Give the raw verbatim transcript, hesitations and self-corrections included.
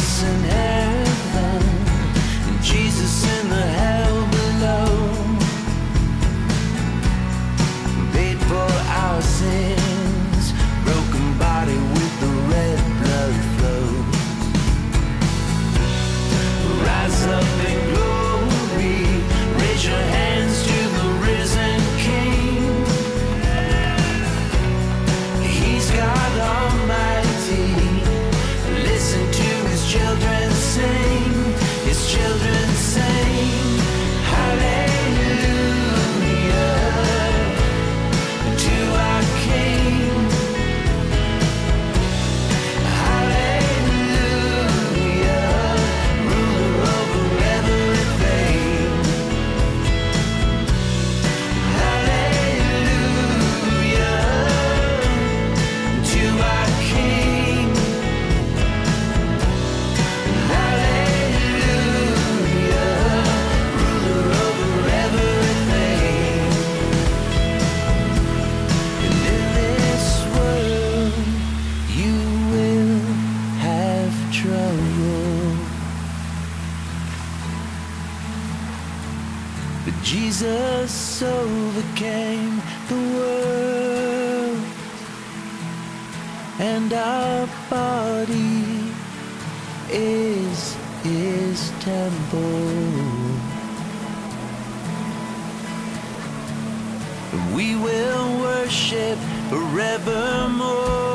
Jesus in heaven, and Jesus in the hell below, paid for our sins, broken body with the red blood flows. Rise up in glory, raise your hands to the risen King. He's God Almighty. Listen to his children sing, his children sing, hallelujah to our King. Hallelujah, ruler over everything. Hallelujah to our King. Hallelujah, ruler over everything. And in this world you will have trouble, but Jesus overcame the world, and our body is his temple. We will worship forevermore.